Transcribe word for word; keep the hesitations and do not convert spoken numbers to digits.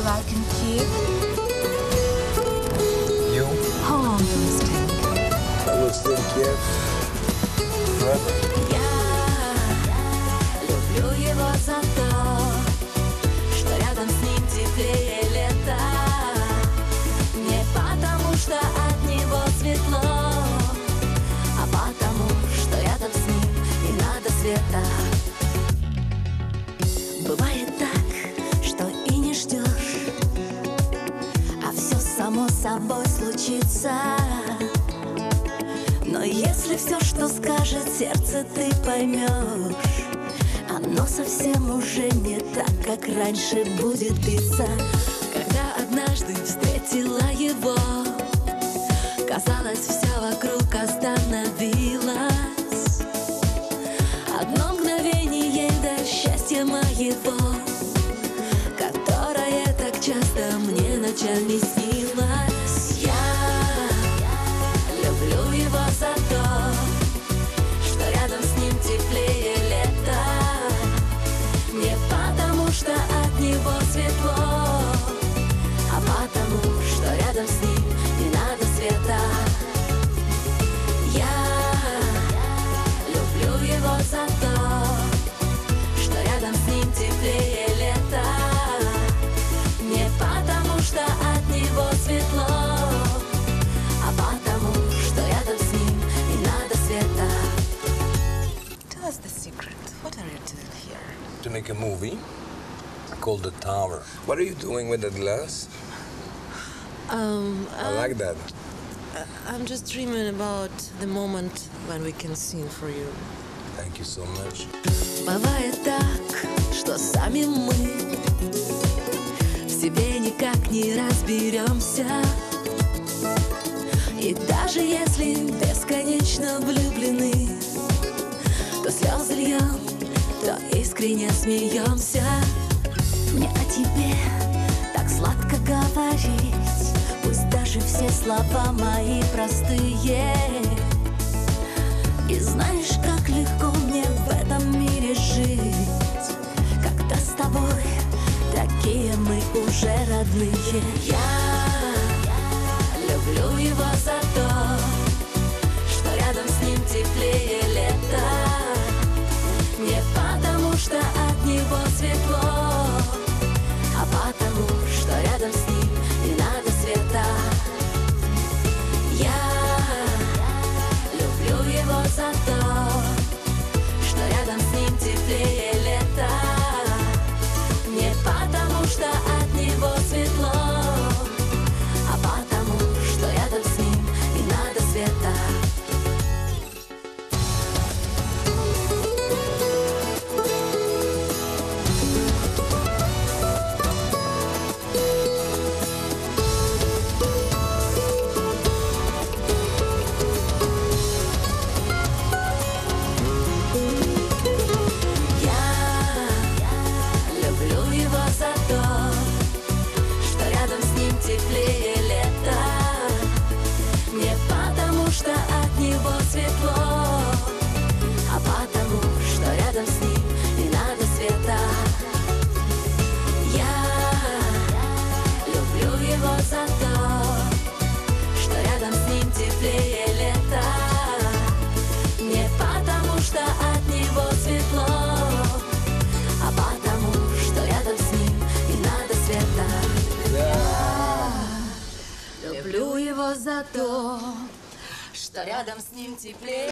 so I can keep You? How long will this take? I will stay in Kiev forever. Я люблю его за то, что рядом с ним теплее лета. Не потому, что от него светло, а потому, что рядом с ним не надо света. Бывает так, что и не ждешь, а все само собой случится. Но если все, что скажет сердце, ты поймешь, оно совсем уже не так, как раньше будет биться. Когда однажды встретила его, казалось, все вокруг остановилось. Одно мгновение до счастья моего, которое так часто мне ночами снилось. Я люблю его за то, что рядом с ним теплее лета. Не потому, что от него светло, а потому, что рядом с ним не надо света. Я люблю его за то, что рядом с ним теплее лета. Не потому, что от него светло, а потому, что рядом с ним не надо света. Tell us the secret. What are you doing here? To make a movie called The Tower. What are you doing with that glass? Um, I like that. I'm just dreaming about the moment when we can sing for you. Thank you so much. Бывает так, что сами мы в себе никак не разберемся. И даже если бесконечно влюблены, то слезы льем, то искренне смеемся. Мне о тебе так сладко говорить, пусть даже все слова мои простые. И знаешь, как легко мне в этом мире жить, когда с тобой такие мы уже родные. Я люблю его за то, что рядом с ним теплее лета. Не потому, что от него светло, а потому, что рядом с ним не надо света. Я люблю его за то, что рядом с ним теплее лета. Не потому, что от него светло, а потому, что рядом с ним не надо света. Теплее лета. Не потому, что от него светло, а потому, что рядом с ним не надо света. Я люблю его за то, что рядом с ним теплее лета. Не потому, что от него светло, а потому, что рядом с ним не надо света. Люблю его за то, что рядом с ним теплее.